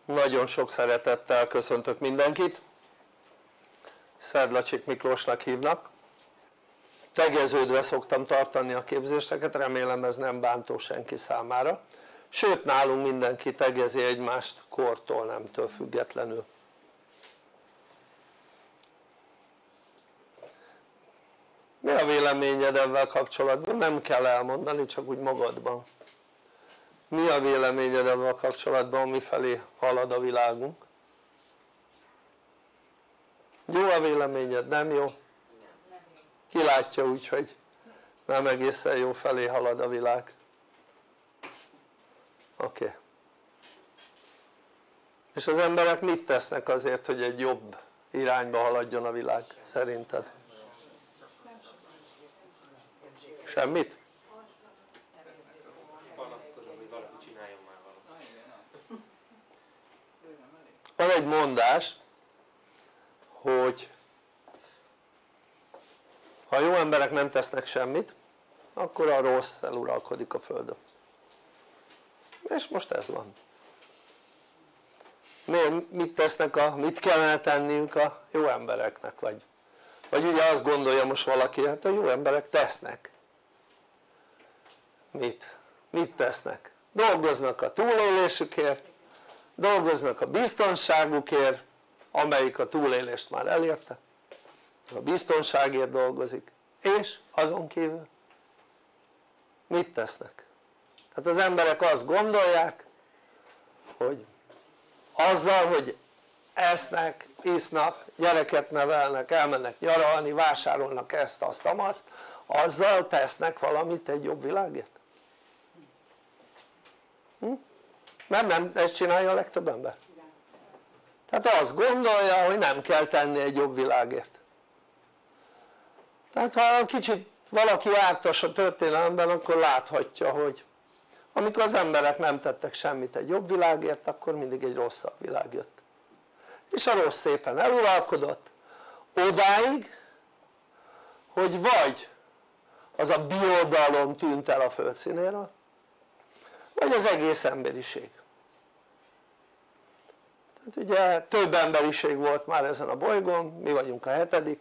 Nagyon sok szeretettel köszöntök mindenkit. Szedlacsik Miklósnak hívnak. Tegeződve szoktam tartani a képzéseket, remélem ez nem bántó senki számára. Sőt, nálunk mindenki tegezi egymást kortól, nemtől függetlenül. Mi a véleményed ezzel kapcsolatban? Nem kell elmondani, csak úgy magadban. Mi a véleményed ezzel kapcsolatban, mifelé halad a világunk? Jó a véleményed? Nem jó? Ki látja úgy, hogy nem egészen jó felé halad a világ? Oké. És az emberek mit tesznek azért, hogy egy jobb irányba haladjon a világ, szerinted? Semmit? Van egy mondás, hogy ha jó emberek nem tesznek semmit, akkor a rossz eluralkodik a földön. És most ez van. Mit tesznek, mit kellene tenniük a jó embereknek? Vagy ugye azt gondolja most valaki, hát a jó emberek tesznek. Mit tesznek? Dolgoznak a túlélésükért, dolgoznak a biztonságukért, amelyik a túlélést már elérte, az a biztonságért dolgozik, és azon kívül mit tesznek? Tehát az emberek azt gondolják, hogy azzal, hogy esznek, isznak, gyereket nevelnek, elmennek nyaralni, vásárolnak ezt, azt, amazt, azzal tesznek valamit egy jobb világért? Mert nem ezt csinálja a legtöbb ember. Tehát azt gondolja, hogy nem kell tenni egy jobb világért. Tehát ha kicsit valaki jártas a történelemben, akkor láthatja, hogy amikor az emberek nem tettek semmit egy jobb világért, akkor mindig egy rosszabb világ jött. És a rossz szépen eluralkodott odáig, hogy vagy az a birodalom tűnt el a földszínéről, vagy az egész emberiség. Tehát ugye több emberiség volt már ezen a bolygón, mi vagyunk a 7.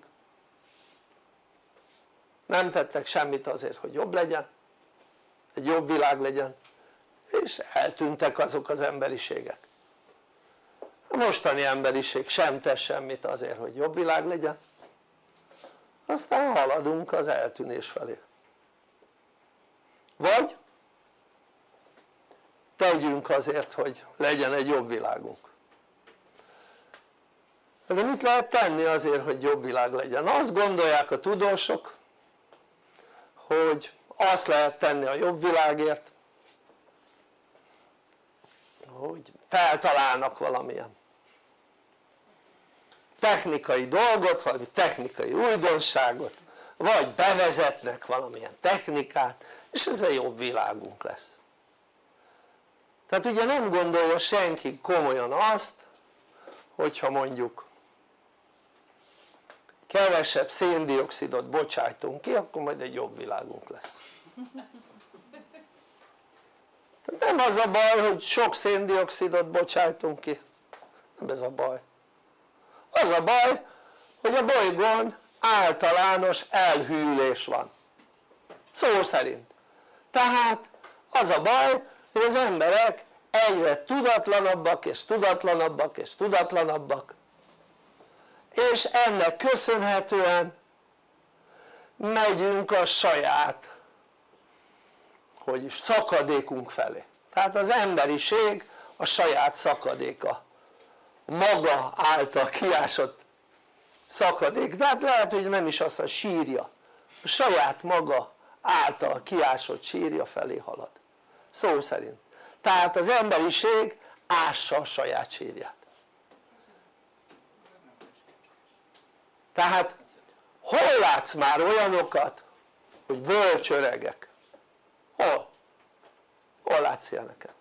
Nem tettek semmit azért, hogy jobb legyen, egy jobb világ legyen, és eltűntek azok az emberiségek. A mostani emberiség sem tesz semmit azért, hogy jobb világ legyen, aztán haladunk az eltűnés felé. Vagy tegyünk azért, hogy legyen egy jobb világunk. De mit lehet tenni azért, hogy jobb világ legyen? Azt gondolják a tudósok, hogy azt lehet tenni a jobb világért, hogy feltalálnak valamilyen technikai dolgot, valami technikai újdonságot, vagy bevezetnek valamilyen technikát, és ez egy jobb világunk lesz. Tehát ugye nem gondolja senki komolyan azt, hogyha mondjuk kevesebb szén-dioxidot bocsájtunk ki, akkor majd egy jobb világunk lesz. Tehát nem az a baj, hogy sok szén-dioxidot bocsájtunk ki, nem ez a baj. Az a baj, hogy a bolygón általános elhűlés van, szó szerint. Tehát az a baj, hogy az emberek egyre tudatlanabbak és tudatlanabbak és tudatlanabbak, és ennek köszönhetően megyünk a saját szakadékunk felé. Tehát az emberiség a saját szakadéka, maga által kiásott szakadék, de hát lehet, hogy nem is azt, sírja, a saját maga által kiásott sírja felé halad, szó szerint. Tehát az emberiség ássa a saját sírját. Tehát hol látsz már olyanokat, hogy bölcs öregek? Hol? Hol látsz ilyeneket?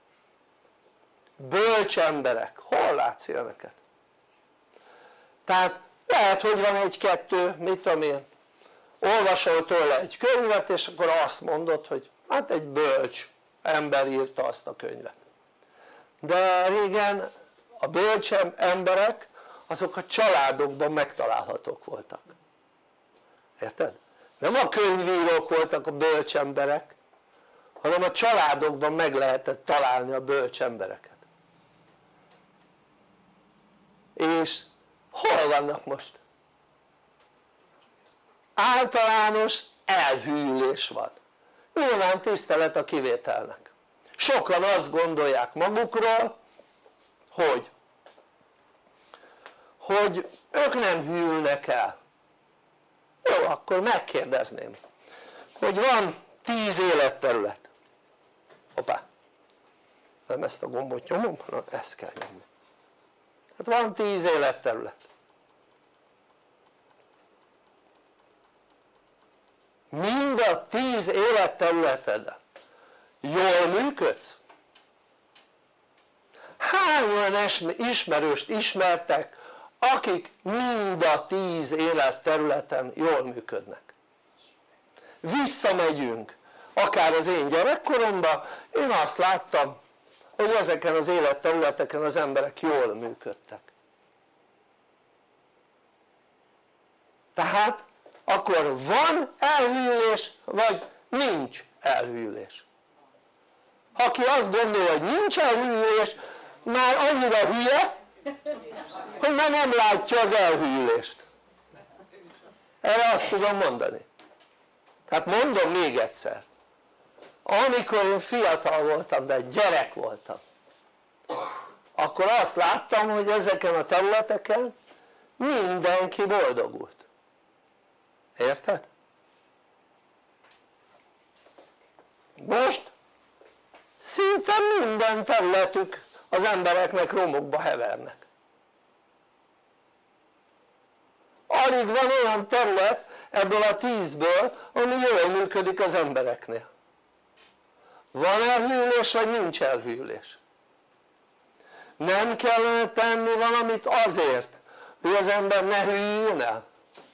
Bölcs emberek, hol látsz ilyeneket? Tehát lehet, hogy van egy-kettő, mit tudom én, olvasol tőle egy könyvet, és akkor azt mondod, hogy hát egy bölcs ember írta azt a könyvet. De régen a bölcs emberek azok a családokban megtalálhatók voltak, érted? Nem a könyvírók voltak a bölcs emberek, hanem a családokban meg lehetett találni a bölcs embereket. És hol vannak most? Általános elhűlés van, nyilván tisztelet a kivételnek. Sokan azt gondolják magukról, hogy ők nem hűlnek el. Jó, akkor megkérdezném, hogy van 10 életterület. Hoppá, nem ezt a gombot nyomom, hanem ezt kell nyomni. Hát van 10 életterület. Mind a 10 életterületeden jól működsz? Hány olyan ismerőst ismertek, akik mind a 10 életterületen jól működnek? Visszamegyünk akár az én gyerekkoromban, én azt láttam, hogy ezeken az életterületeken az emberek jól működtek. Tehát akkor van elhűlés, vagy nincs elhűlés? Aki azt gondolja, hogy nincs elhűlés, már annyira hülye, hogy már nem látja az elhűlést. Erre azt tudom mondani. Tehát mondom még egyszer, amikor én fiatal voltam, de gyerek voltam, akkor azt láttam, hogy ezeken a területeken mindenki boldogult. Érted? Most szinte minden területük az embereknek romokba hevernek. Alig van olyan terület ebből a 10-ből, ami jól működik az embereknél. Van elhűlés, vagy nincs elhűlés? Nem kellene tenni valamit azért, hogy az ember ne hűljön el?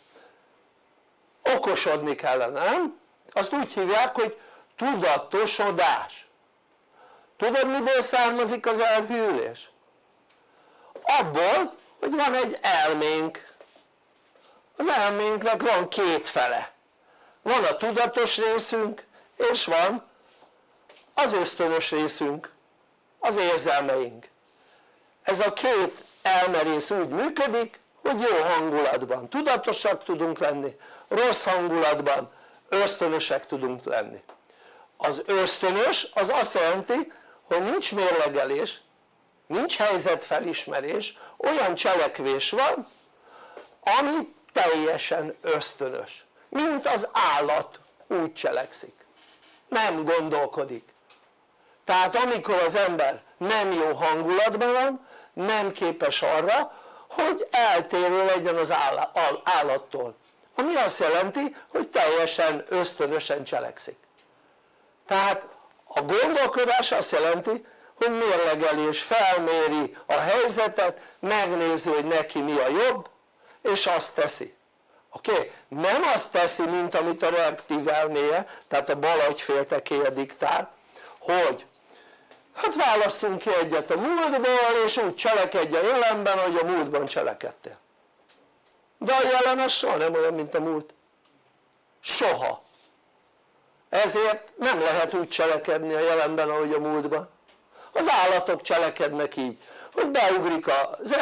Okosodni kellene, nem? Azt úgy hívják, hogy tudatosodás. Tudod, miből származik az elhűlés? Abból, hogy van egy elménk. Az elménknek van 2 fele. Van a tudatos részünk, és van az ösztönös részünk, az érzelmeink. Ez a 2 elmerész úgy működik, hogy jó hangulatban tudatosak tudunk lenni, rossz hangulatban ösztönösek tudunk lenni. Az ösztönös az azt jelenti, hogy nincs mérlegelés, nincs helyzetfelismerés, olyan cselekvés van, ami teljesen ösztönös, mint az állat úgy cselekszik, nem gondolkodik. Tehát amikor az ember nem jó hangulatban van, nem képes arra, hogy eltérő legyen az állattól, ami azt jelenti, hogy teljesen ösztönösen cselekszik. Tehát a gondolkodás azt jelenti, hogy mérlegelés, felméri a helyzetet, megnézi, hogy neki mi a jobb, és azt teszi. Oké? Nem azt teszi, mint amit a reaktív elméje, tehát a bal agyféltekéje diktál, hogy hát válasszunk ki egyet a múltból, és úgy cselekedj a jelenben, hogy a múltban cselekedtél. De a jelen az soha nem olyan, mint a múlt. Soha. Ezért nem lehet úgy cselekedni a jelenben, ahogy a múltban. Az állatok cselekednek így, hogy beugrik az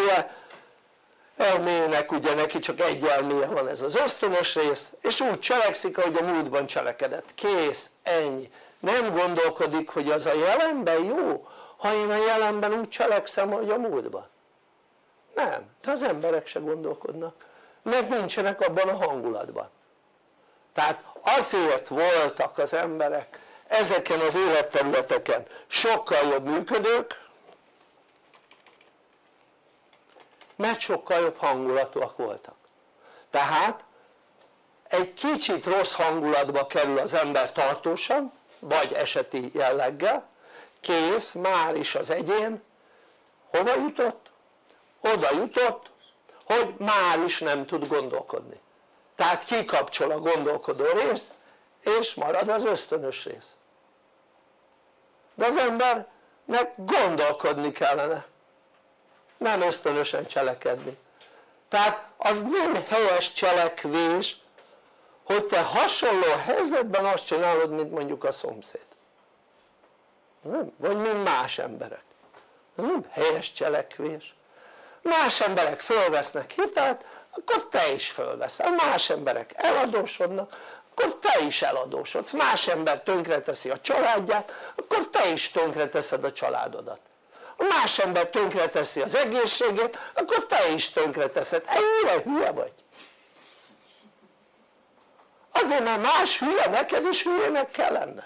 elmének, ugye neki csak egy elméje van, ez az ösztönös rész, és úgy cselekszik, ahogy a múltban cselekedett. Kész, ennyi. Nem gondolkodik, hogy az a jelenben jó, ha én a jelenben úgy cselekszem, ahogy a múltban. Nem, de az emberek se gondolkodnak, mert nincsenek abban a hangulatban. Tehát azért voltak az emberek ezeken az életterületeken sokkal jobb működők, mert sokkal jobb hangulatúak voltak. Tehát egy kicsit rossz hangulatba kerül az ember tartósan, vagy eseti jelleggel, kész, már is az egyén hova jutott? Oda jutott, hogy már is nem tud gondolkodni. Tehát kikapcsol a gondolkodó rész, és marad az ösztönös rész. De az embernek gondolkodni kellene. nem ösztönösen cselekedni. Tehát az nem helyes cselekvés, hogy te hasonló helyzetben azt csinálod, mint mondjuk a szomszéd. Nem? Vagy mint más emberek. Ez nem helyes cselekvés. Más emberek fölvesznek hitelt, akkor te is fölveszel. Más emberek eladósodnak, akkor te is eladósodsz. Más ember tönkreteszi a családját, akkor te is tönkreteszed a családodat. Ha más ember tönkreteszi az egészségét, akkor te is tönkreteszed. Ennyire hülye vagy? Azért, mert más hülye, neked is hülyének kell lenned.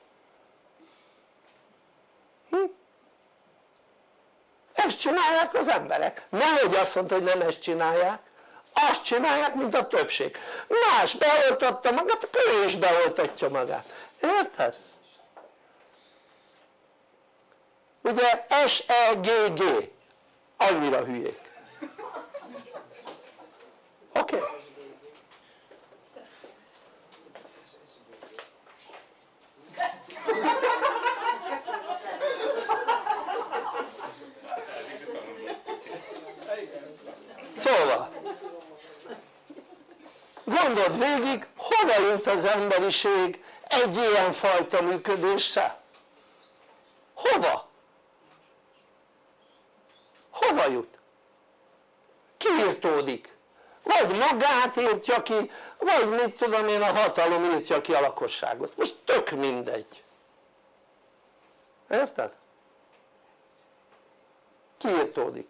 Ezt csinálják az emberek. Nehogy azt mondta, hogy nem ezt csinálják. Azt csinálják, mint a többség. Más beoltatta magát, akkor ő is beoltatja magát. Érted? Ugye SEGG, annyira hülyék. Oké? Okay? Szóval gondold végig, hova jut az emberiség egy ilyen fajta működéssel? Hova? Hova jut? Ki írtódik? Vagy magát írtja ki, vagy mit tudom én, a hatalom írtja ki a lakosságot. Most tök mindegy. Érted? Ki írtódik?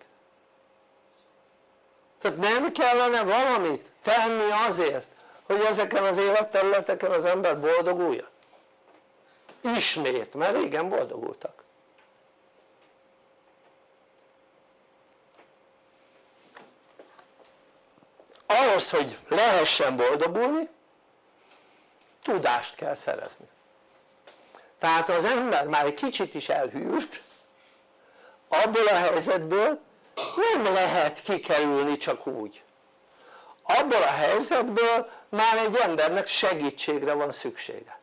Tehát nem kellene valamit tenni azért, hogy ezeken az életterületeken az ember boldoguljon? Ismét, mert régen boldogultak. Ahhoz, hogy lehessen boldogulni, tudást kell szerezni. Tehát az ember már egy kicsit is elhűlt, abból a helyzetből nem lehet kikerülni csak úgy. Abból a helyzetből már egy embernek segítségre van szüksége.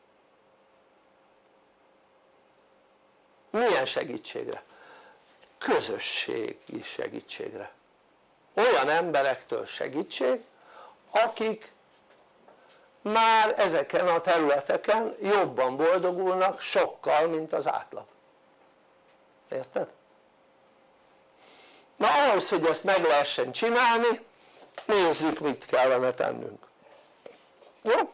Milyen segítségre? Közösségi segítségre. Olyan emberektől segítség, akik már ezeken a területeken jobban boldogulnak sokkal, mint az átlag. Érted? Na ahhoz, hogy ezt meg lehessen csinálni, nézzük, mit kellene tennünk. Jó?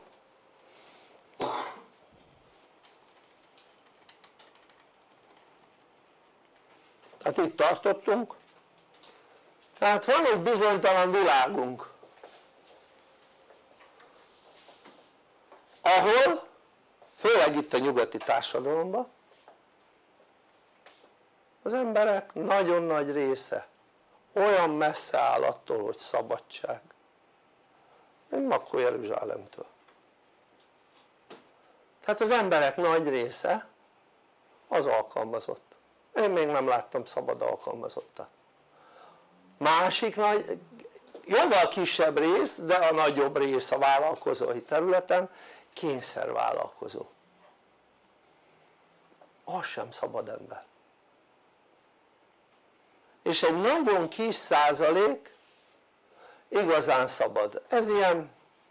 Hát itt tartottunk. Tehát van egy bizonytalan világunk, ahol, főleg itt a nyugati társadalomban, az emberek nagyon nagy része olyan messze áll attól, hogy szabadság, mint Makó Jeruzsálemtől. Tehát az emberek nagy része az alkalmazott. Én még nem láttam szabad alkalmazottat. Másik nagy, jóval kisebb rész, de a nagyobb rész a vállalkozói területen kényszervállalkozó. Az sem szabad ember. És egy nagyon kis százalék igazán szabad. Ez ilyen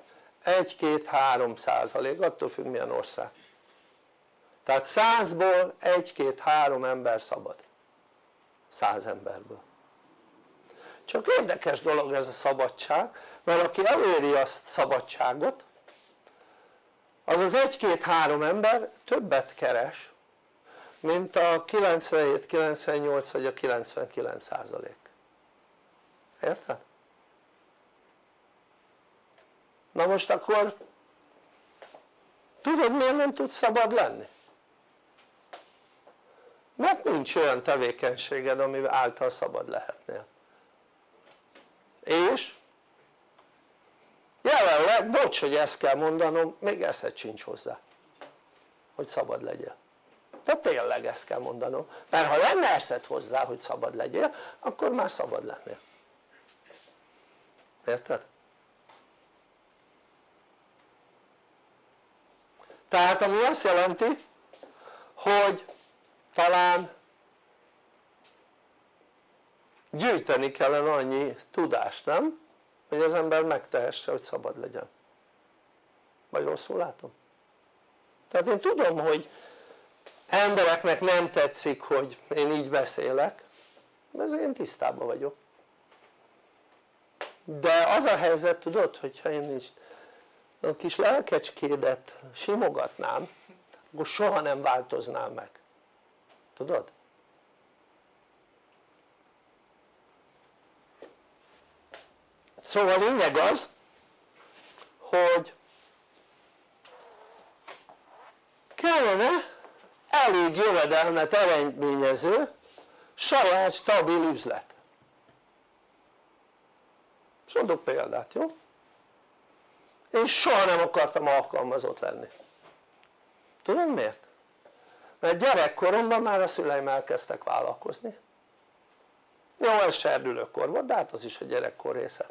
1-2-3%, attól függ milyen ország. Tehát 100-ból 1-2-3 ember szabad. 100 emberből. Csak érdekes dolog ez a szabadság, mert aki eléri a szabadságot, az az 1-2-3 ember többet keres, mint a 97-98 vagy a 99%. Érted? Na most akkor tudod, miért nem tudsz szabad lenni? Mert nincs olyan tevékenységed, ami által szabad lehetnél. És jelenleg, bocs, hogy ezt kell mondanom, még eszed sincs hozzá, hogy szabad legyél. De tényleg ezt kell mondanom, mert ha lenne eszed hozzá, hogy szabad legyél, akkor már szabad lennél. Érted? Tehát ami azt jelenti, hogy talán gyűjteni kellene annyi tudást, nem? Hogy az ember megtehesse, hogy szabad legyen. Vagy rosszul látom? Tehát én tudom, hogy embereknek nem tetszik, hogy én így beszélek, ezzel én tisztában vagyok. De az a helyzet, tudod, hogyha én is a kis lelkecskédet simogatnám, akkor soha nem változnám meg. Tudod? Szóval a lényeg az, hogy kellene elég jövedelmet eredményező saját stabil üzlet. És mondok példát, jó? Én soha nem akartam alkalmazott lenni. Tudod miért? Mert gyerekkoromban már a szüleim elkezdtek vállalkozni. Jó, ez serdülőkor volt, de hát az is a gyerekkor része.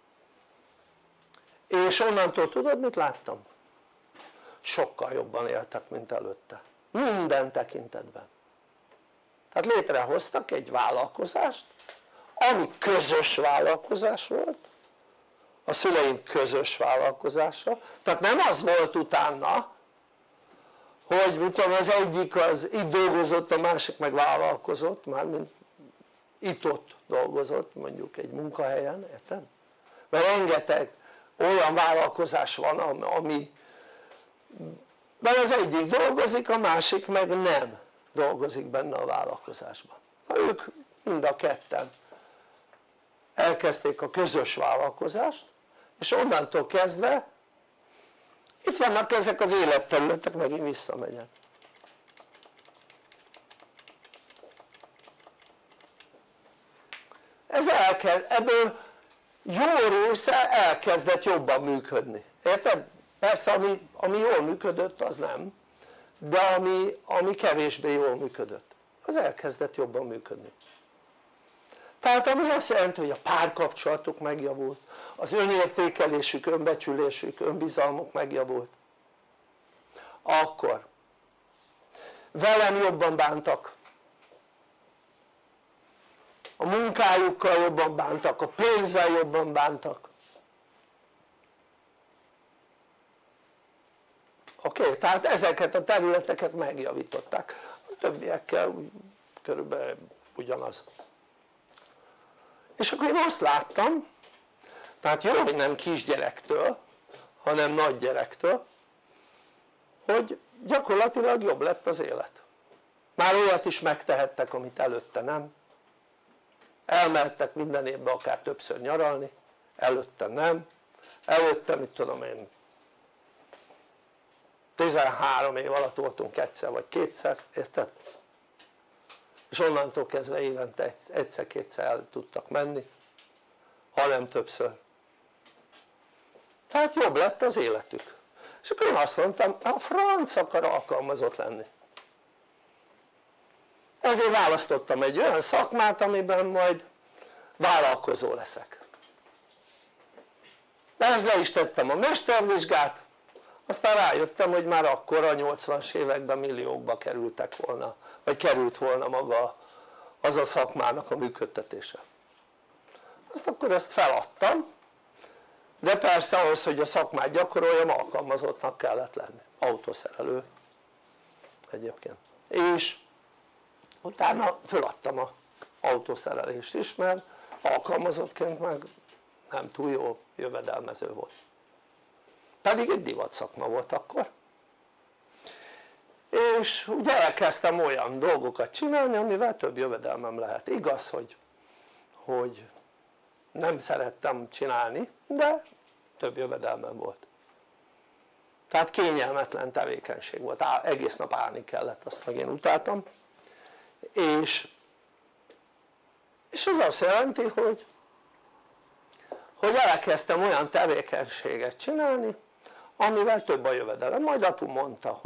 És onnantól tudod, mit láttam? Sokkal jobban éltek, mint előtte. Minden tekintetben. Tehát létrehoztak egy vállalkozást, ami közös vállalkozás volt, a szüleim közös vállalkozása, tehát nem az volt utána, hogy mit tudom, az egyik az itt dolgozott, a másik meg vállalkozott, mármint itt-ott dolgozott, mondjuk egy munkahelyen, érted? Mert rengeteg olyan vállalkozás van, ami mert az egyik dolgozik, a másik meg nem dolgozik benne a vállalkozásban. Na, ők mind a ketten elkezdték a közös vállalkozást, és onnantól kezdve itt vannak ezek az életterületek, megint visszamegyek. Ebből jó része elkezdett jobban működni, érted? Persze ami jól működött az nem, de ami kevésbé jól működött az elkezdett jobban működni. Tehát ami azt jelenti, hogy a párkapcsolatuk megjavult, az önértékelésük, önbecsülésük, önbizalmuk megjavult, akkor velem jobban bántak, a munkájukkal jobban bántak, a pénzzel jobban bántak. Oké? Tehát ezeket a területeket megjavították, a többiekkel körülbelül ugyanaz. És akkor én azt láttam, tehát jó, hogy nem kisgyerektől, hanem nagygyerektől, hogy gyakorlatilag jobb lett az élet. Már olyat is megtehettek, amit előtte nem. Elmehettek minden évben akár többször nyaralni, előtte nem. Előtte, mit tudom én, 13 év alatt voltunk egyszer vagy kétszer, érted? És onnantól kezdve évente egyszer-kétszer el tudtak menni, ha nem többször. Tehát jobb lett az életük. És akkor én azt mondtam, a franc akar alkalmazott lenni. Ezért választottam egy olyan szakmát, amiben majd vállalkozó leszek. De ezt le is tettem a mestervizsgát, aztán rájöttem, hogy már akkor a 80-as években milliókba kerültek volna, vagy került volna maga az a szakmának a működtetése. Azt akkor ezt feladtam, de persze ahhoz, hogy a szakmát gyakoroljam, alkalmazottnak kellett lenni, autószerelő egyébként. És utána feladtam az autószerelést is, mert alkalmazottként meg nem túl jó jövedelmező volt. Pedig egy divat szakma volt akkor. És ugye elkezdtem olyan dolgokat csinálni, amivel több jövedelmem lehet. Igaz, hogy nem szerettem csinálni, de több jövedelmem volt. Tehát kényelmetlen tevékenység volt, egész nap állni kellett, azt meg én utáltam. És ez azt jelenti, hogy elkezdtem olyan tevékenységet csinálni, amivel több a jövedelem. Majd apu mondta,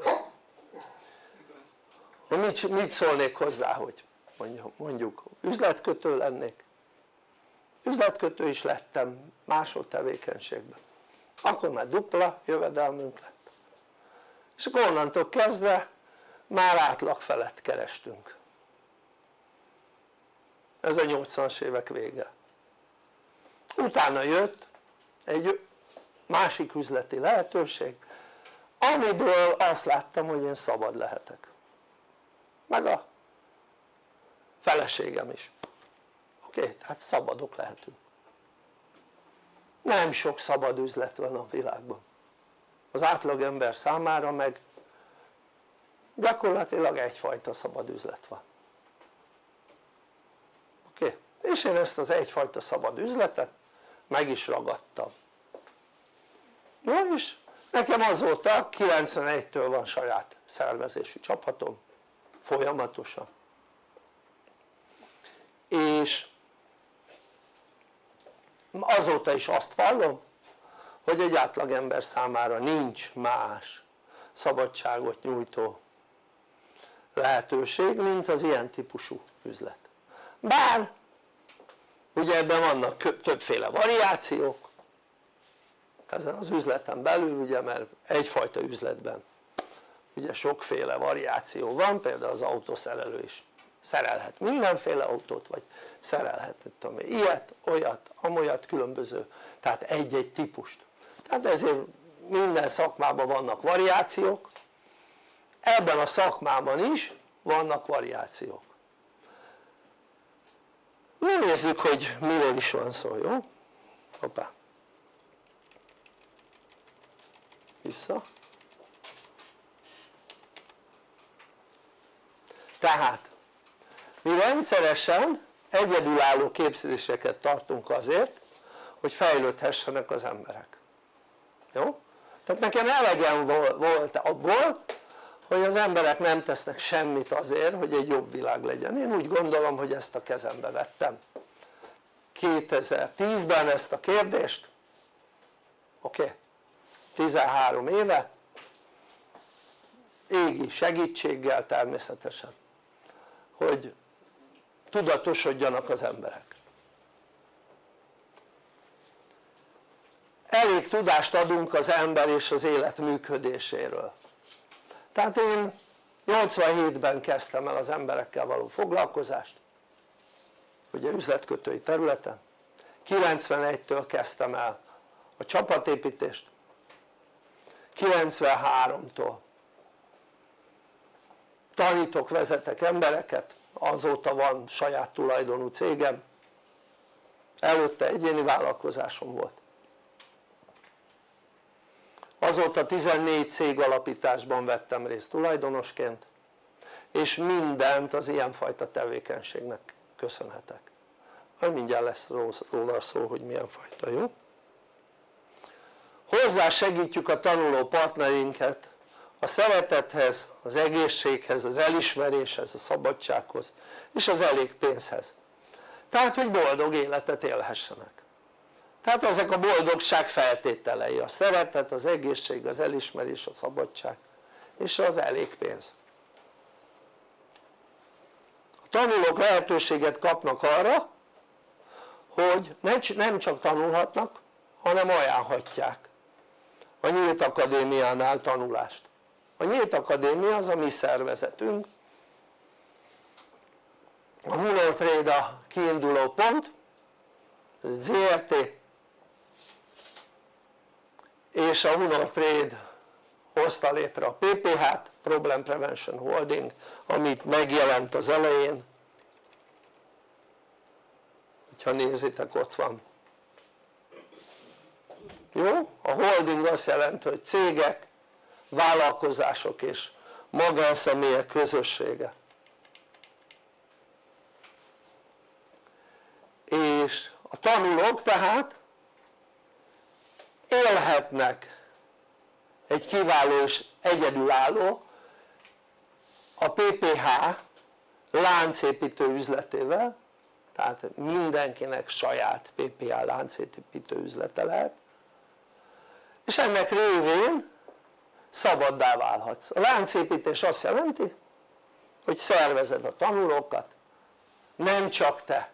hogy mit szólnék hozzá, hogy mondjuk üzletkötő lennék. Üzletkötő is lettem másod tevékenységben. Akkor már dupla jövedelmünk lett. És akkor onnantól kezdve már átlag felett kerestünk. ez a 80-as évek vége. Utána jött egy másik üzleti lehetőség, amiből azt láttam, hogy én szabad lehetek, meg a feleségem is. Oké, tehát szabadok lehetünk. Nem sok szabad üzlet van a világban, az átlagember számára meg gyakorlatilag egyfajta szabad üzlet van. Oké, és én ezt az egyfajta szabad üzletet meg is ragadtam. Na és nekem azóta 91-től van saját szervezésű csapatom, folyamatosan. És azóta is azt vallom, hogy egy átlagember számára nincs más szabadságot nyújtó lehetőség, mint az ilyen típusú üzlet. Bár ugye ebben vannak többféle variációk ezen az üzleten belül, ugye, mert egyfajta üzletben ugye sokféle variáció van, például az autószerelő is szerelhet mindenféle autót, vagy szerelhet tudom, ilyet, olyat, amolyat, különböző, tehát egy-egy típust. Tehát ezért minden szakmában vannak variációk, ebben a szakmában is vannak variációk. Nézzük, hogy miről is van szó, jó? Hoppá. Vissza. Tehát mi rendszeresen egyedülálló képzéseket tartunk azért, hogy fejlődhessenek az emberek. Jó? Tehát nekem elegem volt abból, hogy az emberek nem tesznek semmit azért, hogy egy jobb világ legyen. Én úgy gondolom, hogy ezt a kezembe vettem 2010-ben ezt a kérdést, oké? 13 éve, égi segítséggel természetesen, hogy tudatosodjanak az emberek. Elég tudást adunk az ember és az élet működéséről. Tehát én 87-ben kezdtem el az emberekkel való foglalkozást, ugye üzletkötői területen, 91-től kezdtem el a csapatépítést, 93-tól tanítok, vezetek embereket, azóta van saját tulajdonú cégem, előtte egyéni vállalkozásom volt. Azóta 14 cég alapításban vettem részt tulajdonosként, és mindent az ilyenfajta tevékenységnek köszönhetek. Mindjárt lesz róla szó, hogy milyen fajta, jó? Hozzá segítjük a tanuló partnerinket a szeretethez, az egészséghez, az elismeréshez, a szabadsághoz és az elég pénzhez. Tehát, hogy boldog életet élhessenek. Tehát ezek a boldogság feltételei, a szeretet, az egészség, az elismerés, a szabadság és az elég pénz. A tanulók lehetőséget kapnak arra, hogy nem csak tanulhatnak, hanem ajánlhatják a Nyílt Akadémiánál tanulást. A Nyílt Akadémia az a mi szervezetünk, a Hunor Trade a kiinduló pont, ez ZRT, és a Hunor Trade hozta létre a PPH-t, Problem Prevention Holding, amit megjelent az elején, hogyha nézitek, ott van. Jó? A holding azt jelenti, hogy cégek, vállalkozások és magánszemélyek közössége. És a tanulók tehát élhetnek egy kiváló és egyedülálló a PPH láncépítő üzletével, tehát mindenkinek saját PPH láncépítő üzlete lehet, és ennek révén szabaddá válhatsz. A láncépítés azt jelenti, hogy szervezed a tanulókat, nem csak te,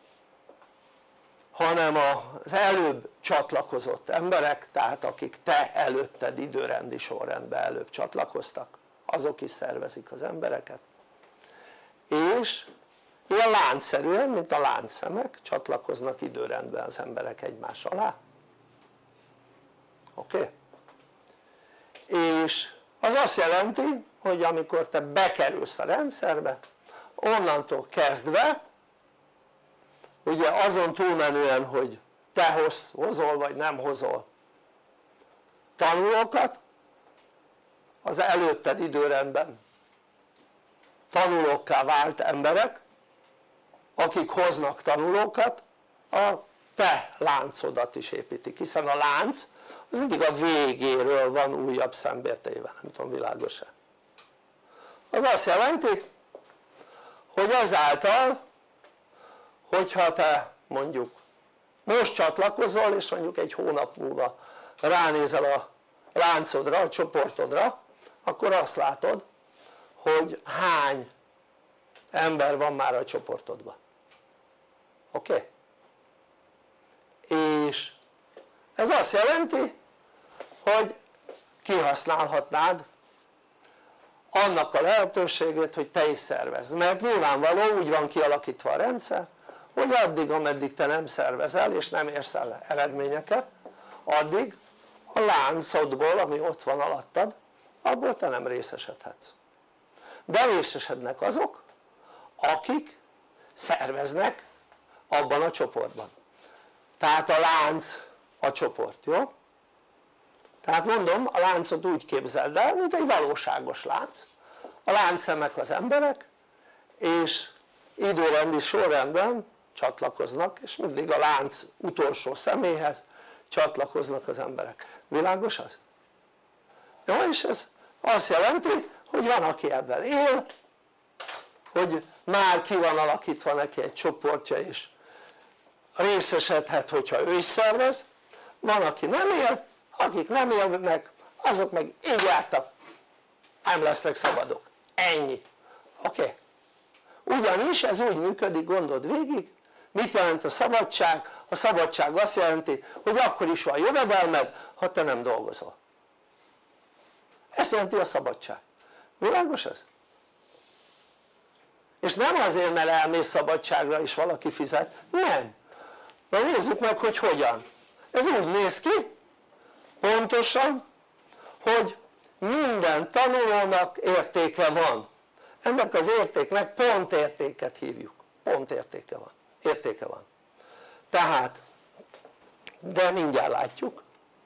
hanem az előbb csatlakozott emberek, tehát akik te előtted időrendi sorrendben előbb csatlakoztak, azok is szervezik az embereket, és ilyen láncszerűen, mint a láncszemek csatlakoznak időrendben az emberek egymás alá, oké? És az azt jelenti, hogy amikor te bekerülsz a rendszerbe, onnantól kezdve, ugye azon túlmenően, hogy te hozol vagy nem hozol tanulókat, az előtted időrendben tanulókká vált emberek, akik hoznak tanulókat, a te láncodat is építik, hiszen a lánc az mindig a végéről van újabb szembetéve, nem tudom, világos-e? Az azt jelenti, hogy ezáltal, hogyha te mondjuk most csatlakozol, és mondjuk egy hónap múlva ránézel a láncodra, a csoportodra, akkor azt látod, hogy hány ember van már a csoportodban, oké? És ez azt jelenti, hogy kihasználhatnád annak a lehetőségét, hogy te is szervezz, mert nyilvánvaló úgy van kialakítva a rendszer, hogy addig, ameddig te nem szervezel és nem érsz el eredményeket, addig a láncodból, ami ott van alattad, abból te nem részesedhetsz. De részesednek azok, akik szerveznek abban a csoportban. Tehát a lánc a csoport, jó? Tehát mondom, a láncot úgy képzeld el, mint egy valóságos lánc. A láncszemek az emberek, és időrendi sorrendben csatlakoznak, és mindig a lánc utolsó személyhez csatlakoznak az emberek. Világos az? Jó, és ez azt jelenti, hogy van, aki ebben él, hogy már ki van alakítva neki egy csoportja, és részesedhet, hogyha ő is szervez, van, aki nem él, akik nem élnek, azok meg így jártak, nem lesznek szabadok, ennyi, oké? Ugyanis ez úgy működik, gondold végig, mit jelent a szabadság? A szabadság azt jelenti, hogy akkor is van jövedelmed, ha te nem dolgozol. Ezt jelenti a szabadság. Világos ez? És nem azért, mert elmész szabadságra és valaki fizet, nem. Na nézzük meg, hogy hogyan. Ez úgy néz ki, pontosan, hogy minden tanulónak értéke van. Ennek az értéknek pontértéket hívjuk. Pontértéke van. Értéke van. Tehát, de mindjárt látjuk.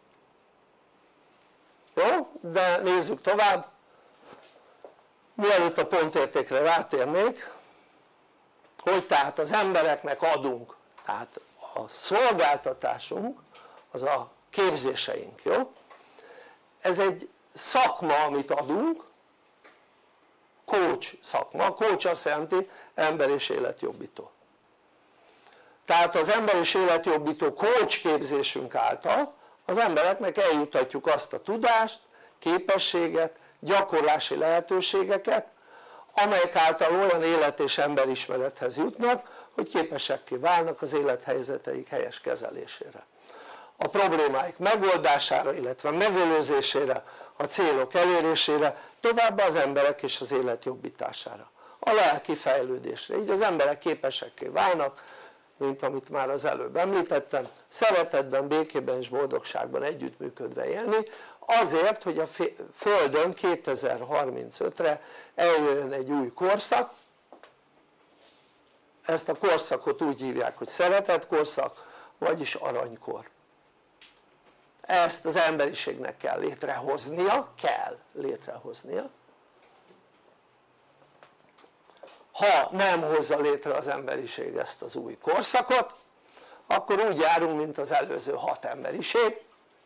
Jó? De nézzük tovább. Mielőtt a pontértékre rátérnék, hogy tehát az embereknek adunk, tehát a szolgáltatásunk az a képzéseink, jó? Ez egy szakma, amit adunk, coach szakma, coach azt jelenti ember és életjobbító. Tehát az ember és életjobbító coach képzésünk által az embereknek eljutatjuk azt a tudást, képességet, gyakorlási lehetőségeket, amelyek által olyan élet- és emberismerethez jutnak, hogy képesekké válnak az élethelyzeteik helyes kezelésére, a problémáik megoldására, illetve megelőzésére, a célok elérésére, továbbá az emberek és az élet jobbítására, a lelki fejlődésre. Így az emberek képesekké válnak, mint amit már az előbb említettem, szeretetben, békében és boldogságban együttműködve élni, azért, hogy a Földön 2035-re eljöjjön egy új korszak. Ezt a korszakot úgy hívják, hogy szeretetkorszak, vagyis aranykor. Ezt az emberiségnek kell létrehoznia, ha nem hozza létre az emberiség ezt az új korszakot, akkor úgy járunk, mint az előző 6 emberiség,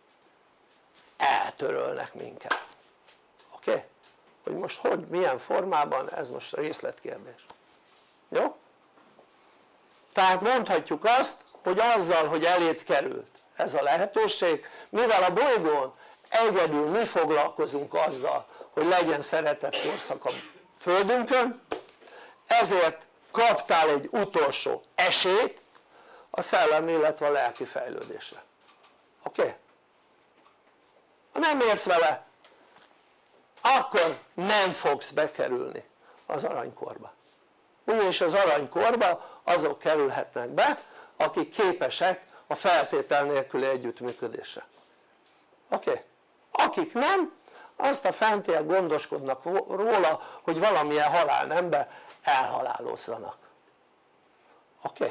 eltörölnek minket, oké? Hogy most hogy, milyen formában, ez most részletkérdés, jó? Tehát mondhatjuk azt, hogy azzal, hogy eléd került ez a lehetőség, mivel a bolygón egyedül mi foglalkozunk azzal, hogy legyen szeretetkorszak a Földünkön, ezért kaptál egy utolsó esélyt a szellemi, illetve a lelki fejlődésre, oké? Ha nem érsz vele, akkor nem fogsz bekerülni az aranykorba, ugyanis az aranykorba azok kerülhetnek be, akik képesek a feltétel nélküli együttműködésre. Oké? Akik nem, azt a fentiek gondoskodnak róla, hogy valamilyen halálnembe elhalálozzanak. Oké?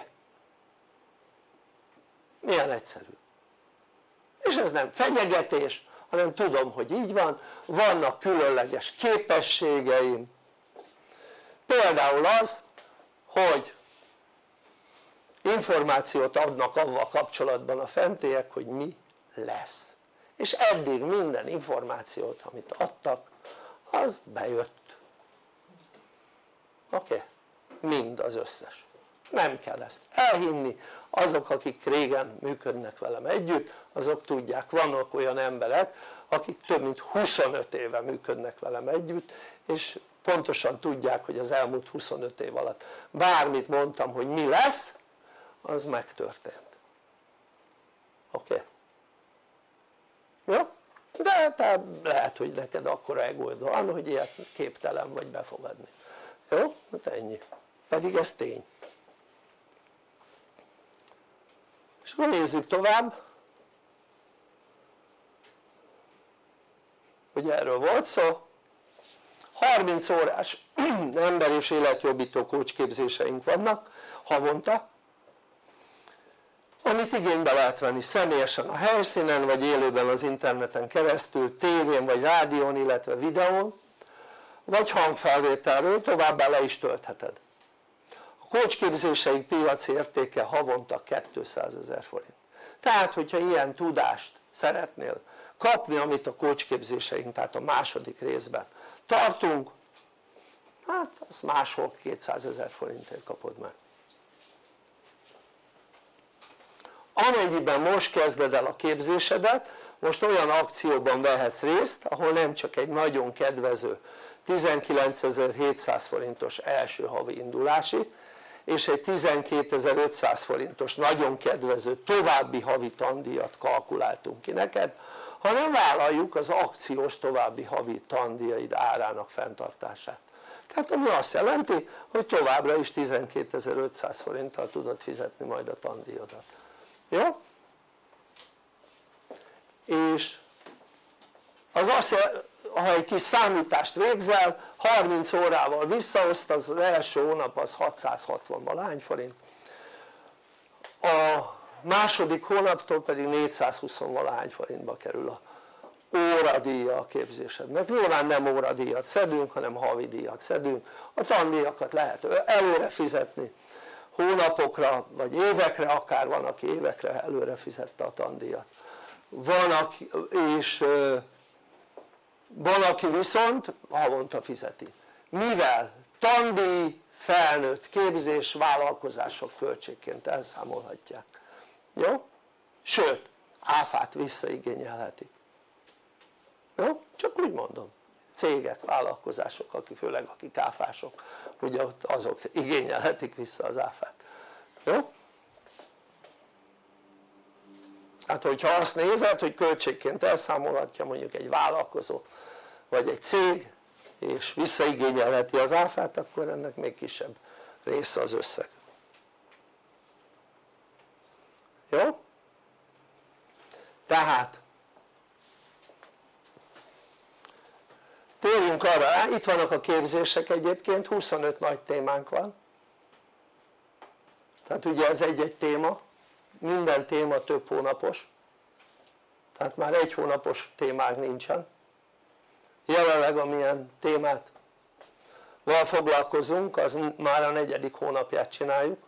Milyen egyszerű. És ez nem fenyegetés, hanem tudom, hogy így van, vannak különleges képességeim. Például az, hogy információt adnak avval kapcsolatban a fentiek, hogy mi lesz. És eddig minden információt, amit adtak, az bejött. Oké? Mind az összes. Nem kell ezt elhinni, azok akik régen működnek velem együtt, azok tudják, vannak olyan emberek akik több mint 25 éve működnek velem együtt, és pontosan tudják, hogy az elmúlt 25 év alatt bármit mondtam, hogy mi lesz, az megtörtént. Oké? Jó? De te lehet, hogy neked akkora egód van, hogy ilyet képtelen vagy befogadni. Jó? Hát ennyi. Pedig ez tény. És akkor nézzük tovább, hogy erről volt szó. 30 órás ember- és életjobbító coachképzéseink vannak havonta, amit igénybe lehet venni személyesen a helyszínen, vagy élőben az interneten keresztül, tévén vagy rádión, illetve videón, vagy hangfelvételről, továbbá le is töltheted. A coachképzéseink piaci értéke havonta 200 000 forint. Tehát, hogyha ilyen tudást szeretnél kapni, amit a coachképzéseink, tehát a második részben tartunk, hát azt máshol 200 000 forintért kapod meg. Amennyiben most kezded el a képzésedet, most olyan akcióban vehetsz részt, ahol nem csak egy nagyon kedvező 19.700 forintos első havi indulási, és egy 12.500 forintos nagyon kedvező további havi tandíjat kalkuláltunk ki neked, hanem vállaljuk az akciós további havi tandíjaid árának fenntartását. Tehát ami azt jelenti, hogy továbbra is 12.500 forinttal tudod fizetni majd a tandíjadat. Jó? És az azt jelenti, ha egy kis számítást végzel, 30 órával visszaosztasz, az első hónap az 660 valány forint, a második hónaptól pedig 420 valány forintba kerül a óradíja a képzésednek. Nyilván nem óradíjat szedünk, hanem havi díjat szedünk, a tandíjakat lehet előre fizetni hónapokra vagy évekre, akár van aki évekre előre fizette a tandíjat, van aki viszont havonta fizeti, mivel tandíj, felnőtt képzés, vállalkozások költségként elszámolhatják. Jó? Sőt, áfát visszaigényelhetik. Jó? Csak úgy mondom, cégek, vállalkozások, főleg akik áfások, ugye azok igényelhetik vissza az áfát. Jó? Hát hogyha azt nézed, hogy költségként elszámolhatja mondjuk egy vállalkozó vagy egy cég, és visszaigényelheti az áfát, akkor ennek még kisebb része az összeg. Jó? Tehát térjünk arra, itt vannak a képzések egyébként, 25 nagy témánk van, tehát ugye ez egy-egy téma, minden téma több hónapos, tehát már egy hónapos témánk nincsen. Jelenleg amilyen témával foglalkozunk, az már a 4. hónapját csináljuk.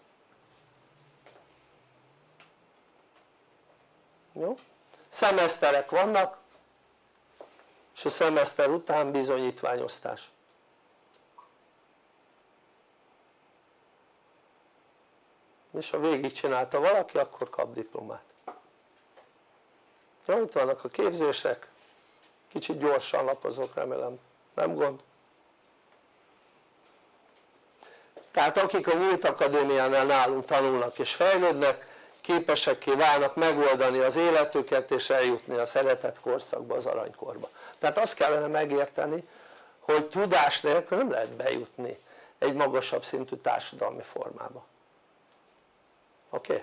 Jó? Szemeszterek vannak, és a szemeszter után bizonyítványosztás. És ha végigcsinálta valaki, akkor kap diplomát. Jó, itt vannak a képzések, kicsit gyorsan lapozok, remélem, nem gond. Tehát akik a Nyílt Akadémiánál nálunk tanulnak és fejlődnek, képesekké válnak megoldani az életüket és eljutni a szeretett korszakba, az aranykorba. Tehát azt kellene megérteni, hogy tudás nélkül nem lehet bejutni egy magasabb szintű társadalmi formába. Oké?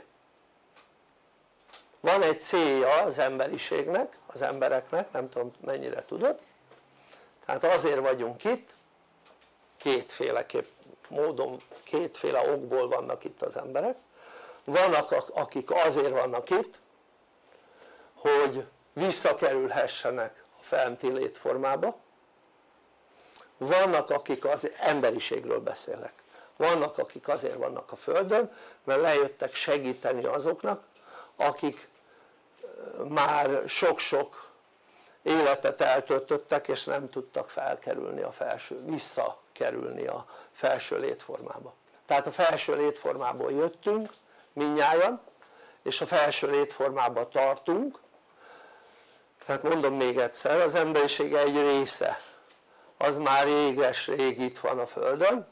Van egy célja az emberiségnek, az embereknek, nem tudom mennyire tudod, tehát azért vagyunk itt, kétféleképp módon, kétféle okból vannak itt az emberek. Vannak akik azért vannak itt, hogy visszakerülhessenek a fenti létformába, vannak akik az emberiségről beszélek, vannak akik azért vannak a földön, mert lejöttek segíteni azoknak, akik már sok-sok életet eltöltöttek és nem tudtak felkerülni visszakerülni a felső létformába. Tehát a felső létformából jöttünk mindnyájan, és a felső létformába tartunk. Tehát mondom még egyszer, az emberiség egy része az már réges-rég itt van a földön,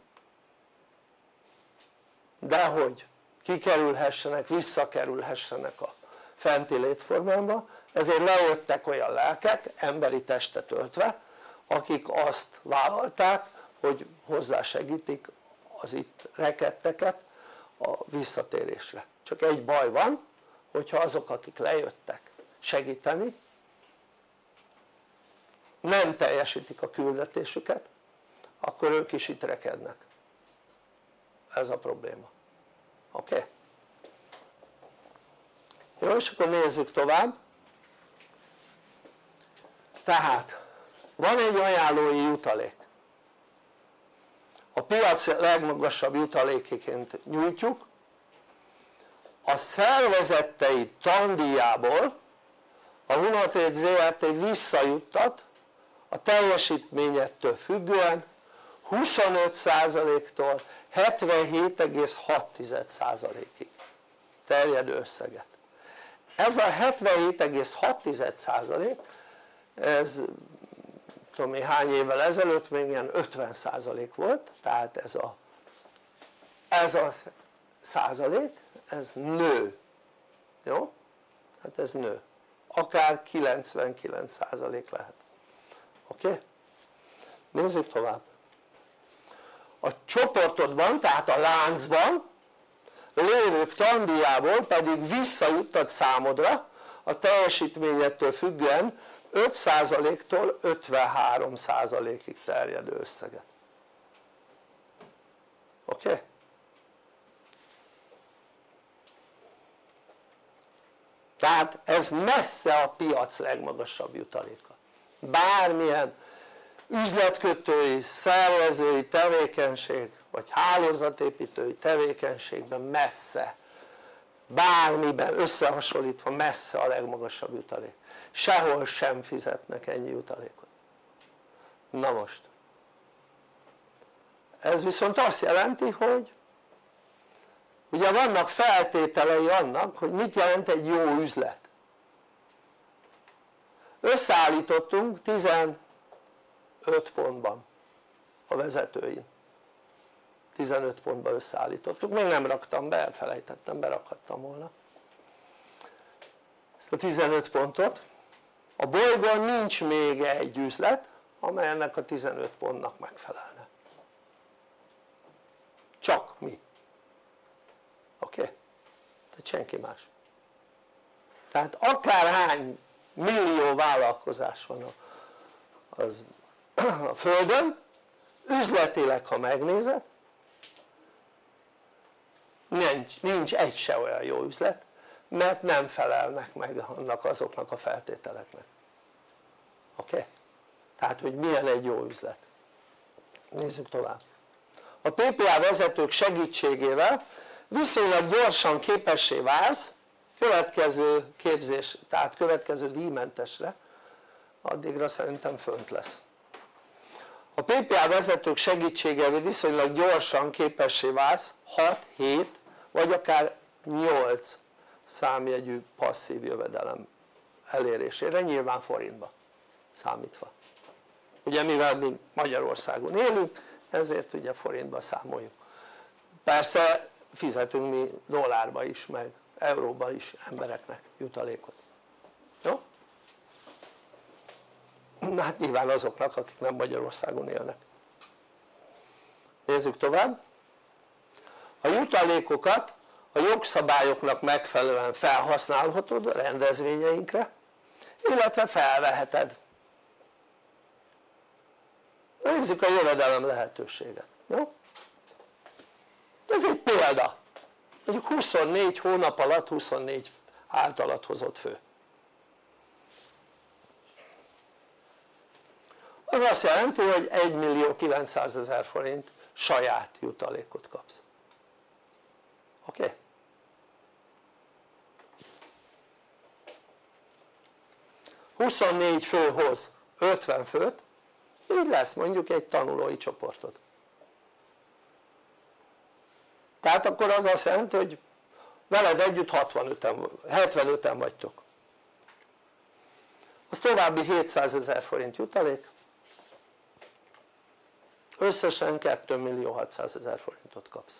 de hogy kikerülhessenek, visszakerülhessenek a fenti létformába, ezért lejöttek olyan lelkek, emberi testet öltve, akik azt vállalták, hogy hozzásegítik az itt rekedteket a visszatérésre. Csak egy baj van, hogyha azok, akik lejöttek segíteni, nem teljesítik a küldetésüket, akkor ők is itt rekednek. Ez a probléma. Oké? Jó, és akkor nézzük tovább. Tehát van egy ajánlói jutalék. A piac legmagasabb jutalékeként nyújtjuk. A szervezettei tandíjából a Hunatét Zrt. Visszajuttat a teljesítményettől függően 25%-tól 77,6%-ig terjedő összeget. Ez a 77,6%, ez tudom én hány évvel ezelőtt még ilyen 50% volt, tehát ez a százalék, ez nő, jó? Hát ez nő, akár 99% lehet. Oké? Nézzük tovább. A csoportodban, tehát a láncban lévők tandíjából pedig visszajuttat számodra a teljesítményettől függően 5%-tól 53%-ig terjedő összeget. Oké? Tehát ez messze a piac legmagasabb jutaléka. Bármilyen üzletkötői, szervezői tevékenység vagy hálózatépítői tevékenységben messze, bármiben összehasonlítva messze a legmagasabb jutalék. Sehol sem fizetnek ennyi jutalékot. Na most, ez viszont azt jelenti, hogy ugye vannak feltételei annak, hogy mit jelent egy jó üzlet. Összeállítottunk 15 pontban a vezetőin. 15 pontban összeállítottuk, még nem raktam be, elfelejtettem, berakhattam volna ezt a 15 pontot. A bolygón nincs még egy üzlet, amely ennek a 15 pontnak megfelelne. Csak mi. Oké? Tehát senki más. Tehát akárhány millió vállalkozás van a Földön, üzletileg ha megnézed, nincs egy se olyan jó üzlet, mert nem felelnek meg azoknak a feltételeknek. Oké? Tehát hogy milyen egy jó üzlet. Nézzük tovább. A PPA vezetők segítségével viszonylag gyorsan képessé válsz következő képzés, tehát következő díjmentesre, addigra szerintem fönt lesz. A PPA vezetők segítségével viszonylag gyorsan képessé válsz 6, 7 vagy akár 8 számjegyű passzív jövedelem elérésére, nyilván forintba számítva. Ugye mivel mi Magyarországon élünk, ezért ugye forintba számoljuk. Persze fizetünk mi dollárba is, meg euróba is embereknek jutalékot. Jó? Hát nyilván azoknak, akik nem Magyarországon élnek. Nézzük tovább. A jutalékokat a jogszabályoknak megfelelően felhasználhatod a rendezvényeinkre, illetve felveheted. Nézzük a jövedelem lehetőséget. Jó? Ez egy példa. Mondjuk 24 hónap alatt 24 általad hozott fő. Az azt jelenti, hogy 1.900.000 forint saját jutalékot kapsz. Oké? Okay? ...24 fő hoz 50 főt, így lesz mondjuk egy tanulói csoportod. Tehát akkor az azt jelenti, hogy veled együtt 75-en vagytok. Az további 700.000 forint jutalék, összesen 2.600.000 forintot kapsz.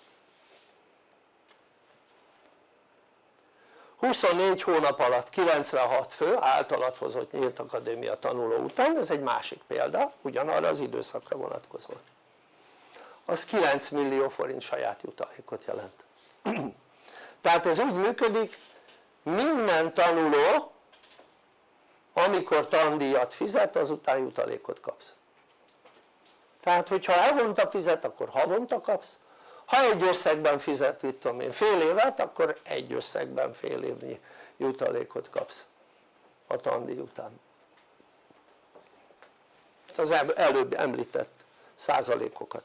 24 hónap alatt 96 fő általad hozott nyílt akadémia tanuló után, ez egy másik példa, ugyanarra az időszakra vonatkozóan. Az 9 millió forint saját jutalékot jelent. Tehát ez úgy működik, minden tanuló, amikor tandíjat fizet, azután jutalékot kapsz. Tehát hogyha havonta fizet, akkor havonta kapsz, ha egy összegben fizet, mit tudom én, fél évet, akkor egy összegben fél évnyi jutalékot kapsz a tandíj után. Az előbb említett százalékokat.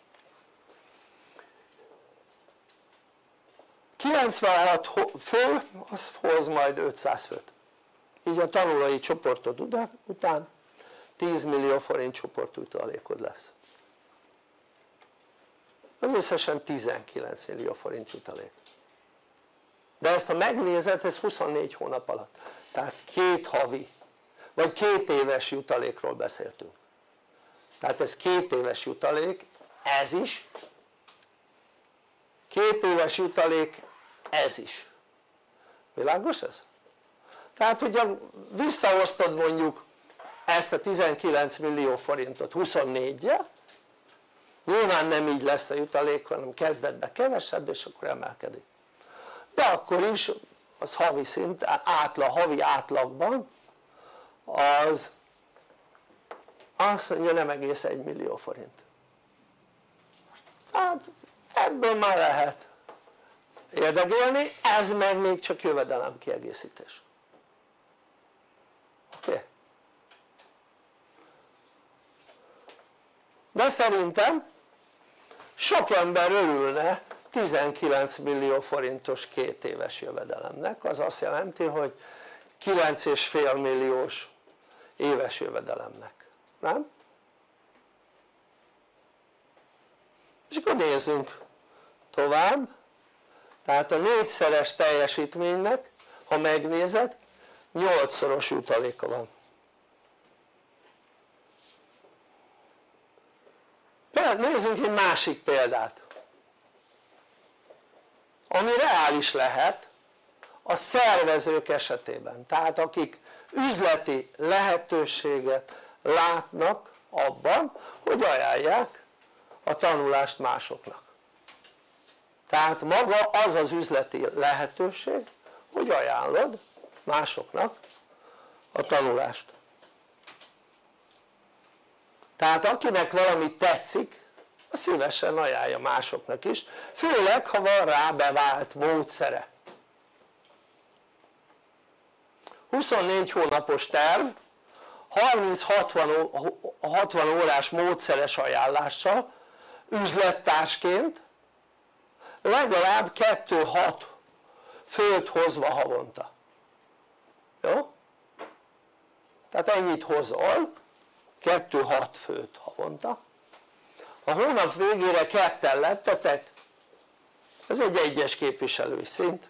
96 fő, az hoz majd 500 főt. Így a tanulói csoportod után 10 millió forint csoportjutalékod lesz. Az összesen 19 millió forint jutalék. De ezt ha megnézed, ez 24 hónap alatt. Tehát 2 havi, vagy 2 éves jutalékról beszéltünk. Tehát ez 2 éves jutalék, ez is. 2 éves jutalék, ez is. Világos ez? Tehát hogyha visszaosztod mondjuk ezt a 19 millió forintot 24-jel, nyilván nem így lesz a jutalék, hanem kezdetben kevesebb és akkor emelkedik. De akkor is az havi szinten, havi átlagban az azt mondja, nem egész 1 millió forint. Hát ebből már lehet érdegélni, ez meg még csak jövedelem kiegészítés. Oké? Okay. De szerintem sok ember örülne 19 millió forintos 2 éves jövedelemnek, az azt jelenti, hogy 9,5 milliós éves jövedelemnek, nem? És akkor nézzünk tovább, tehát a 4-szeres teljesítménynek, ha megnézed, 8-szoros jutaléka van. Nézzünk egy másik példát, ami reális lehet a szervezők esetében, tehát akik üzleti lehetőséget látnak abban, hogy ajánlják a tanulást másoknak. Tehát maga az az üzleti lehetőség, hogy ajánlod másoknak a tanulást. Tehát akinek valami tetszik, az szívesen ajánlja másoknak is, főleg ha van rá bevált módszere. 24 hónapos terv, 30-60 órás módszeres ajánlással, üzlettársként, legalább 2-6 főt hozva havonta. Jó? Tehát ennyit hozol, 2-6 főt havonta. A hónap végére 2-en lettetek, ez egy egyes képviselői szint,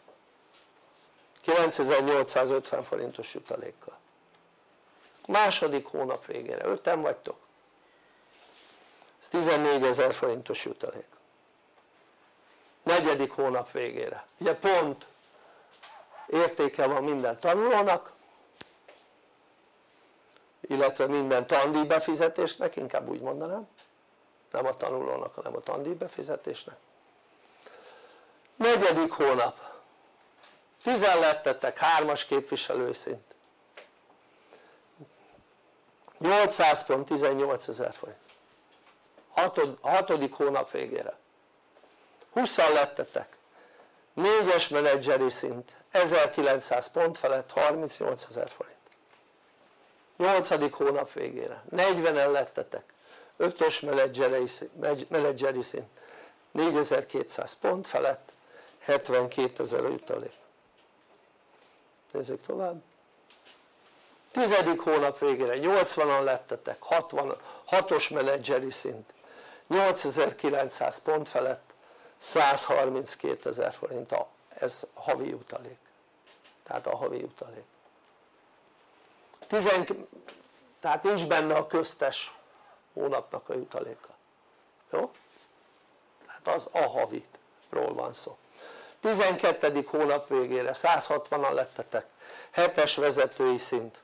9850 forintos jutalékkal. Második hónap végére 5-en vagytok, ez 14.000 forintos jutalék. Negyedik hónap végére, ugye pont értéke van minden tanulónak, illetve minden tandíj befizetésnek, inkább úgy mondanám, nem a tanulónak, hanem a tandíjbefizetésnek. 4. hónap, 10 lettetek, 3-as képviselői szint, 800 pont, 18 000 forint. 6. hónap végére 20 lettetek, 4-es menedzseri szint, 1900 pont felett, 38 000 forint. 8. hónap végére 40-en lettetek, 5-ös menedzseri szint, 4200 pont felett, 72 000 jutalék. Nézzük tovább. 10. hónap végére 80-an lettetek, 6-os menedzseri szint, 8900 pont felett, 132 000 forint, ez havi jutalék, tehát a havi jutalék. Tehát nincs benne a köztes hónapnak a jutaléka, jó? Tehát az a havitról van szó. 12. hónap végére 160-an lettetek, 7-es vezetői szint,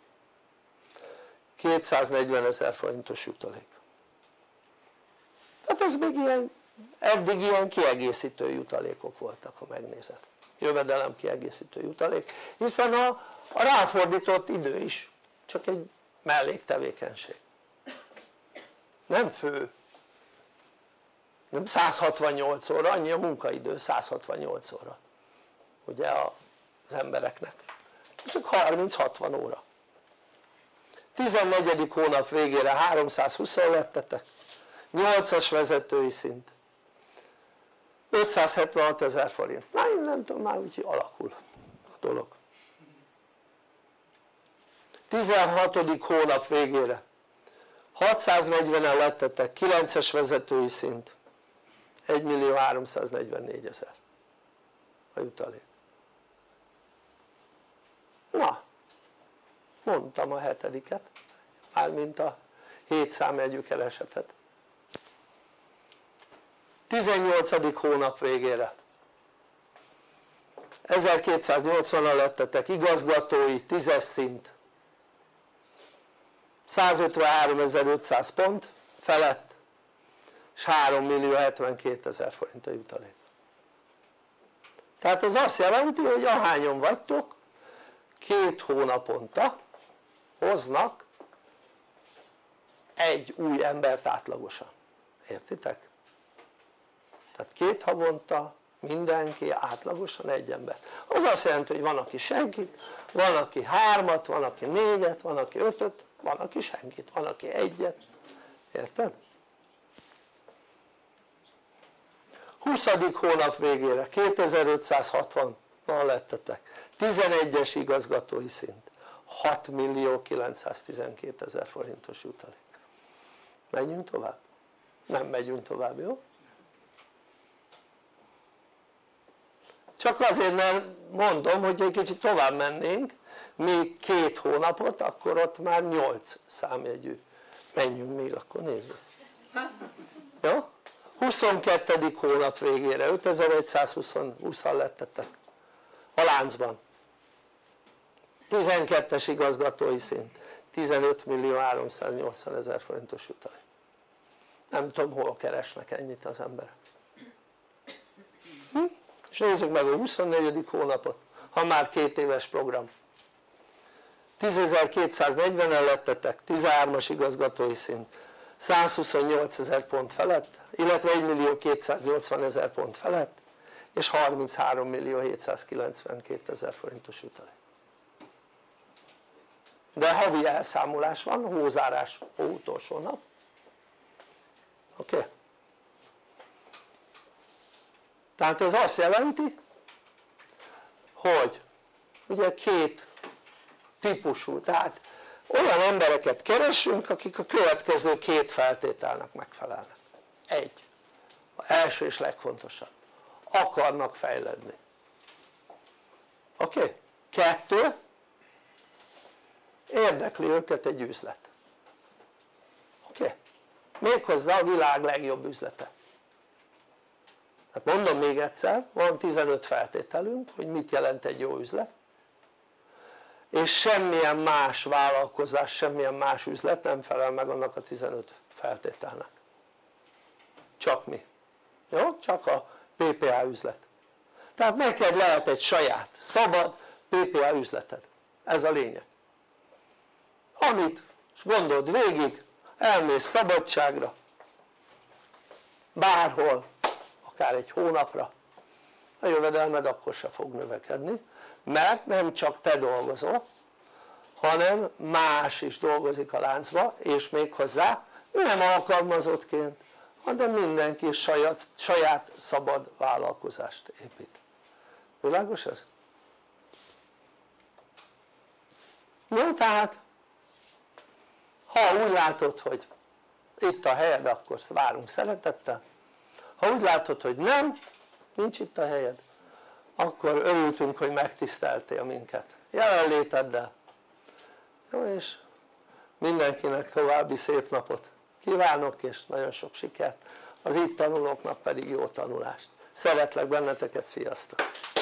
240 000 forintos jutalék. Tehát ez még ilyen, eddig ilyen kiegészítő jutalékok voltak, ha megnézed, jövedelem kiegészítő jutalék, hiszen a ráfordított idő is csak egy melléktevékenység, nem fő, nem 168 óra, annyi a munkaidő, 168 óra ugye az embereknek, csak 30-60 óra. 14. hónap végére 320 lettetek, 8-as vezetői szint, 576 000 forint. Na innentől már úgy alakul a dolog. 16. hónap végére 640-en lettetek, 9-es vezetői szint, 1 344 000 a jutalék. Na, mondtam a 7-et, mármint a 7 számjegyű keresetet. 18. hónap végére 1280-an lettetek, igazgatói 10-es szint, 153 500 pont felett, és 3 072 000 forint a jutalék. Tehát ez azt jelenti, hogy ahányan vagytok, 2 hónaponta hoznak egy új embert átlagosan, értitek? Tehát 2 havonta mindenki átlagosan egy embert. Az azt jelenti, hogy van aki senkit, van aki 3-at, van aki 4-et, van aki 5-öt, van aki senkit, van aki 1-et, érted? 20. hónap végére 2560-an lettetek, 11-es igazgatói szint, 6 912 000 forintos jutalék. Menjünk tovább? Nem megyünk tovább, jó? Csak azért mert mondom, hogy egy kicsit tovább mennénk, még 2 hónapot, akkor ott már 8 számjegyű. Menjünk még, akkor nézzük. Jó? 22. hónap végére 5120-an lettetek a láncban. 12-es igazgatói szint, 15 380 000 forintos jutalék. Nem tudom, hol keresnek ennyit az emberek. És nézzük meg a 24. hónapot, ha már 2 éves program. 10.240-en lettetek, 13-as igazgatói szint, 128 000 pont felett, illetve 1 280 000 pont felett, és 33 792 000 forintos jutalék. De havi elszámolás van, hózárás utolsó nap. Oké? Tehát ez azt jelenti, hogy ugye 2 típusú, tehát olyan embereket keresünk, akik a következő 2 feltételnek megfelelnek. 1. Az első és legfontosabb. Akarnak fejlődni. Oké? 2. Érdekli őket egy üzlet. Oké? Méghozzá a világ legjobb üzlete. Hát mondom még egyszer, van 15 feltételünk, hogy mit jelent egy jó üzlet, és semmilyen más vállalkozás, semmilyen más üzlet nem felel meg annak a 15 feltételnek. csak mi, jó? Csak a PPA üzlet. Tehát neked lehet egy saját szabad PPA üzleted, ez a lényeg, amit, és gondold végig, elmész szabadságra bárhol, akár egy hónapra, a jövedelmed akkor se fog növekedni, mert nem csak te dolgozol, hanem más is dolgozik a láncba, és méghozzá nem alkalmazottként, hanem mindenki saját szabad vállalkozást épít. Világos ez? No, tehát ha úgy látod, hogy itt a helyed, akkor várunk szeretettel, ha úgy látod, hogy nem, nincs itt a helyed, akkor örültünk, hogy megtiszteltél minket jelenléteddel. Jó, és mindenkinek további szép napot kívánok, és nagyon sok sikert, az itt tanulóknak pedig jó tanulást. Szeretlek benneteket, sziasztok!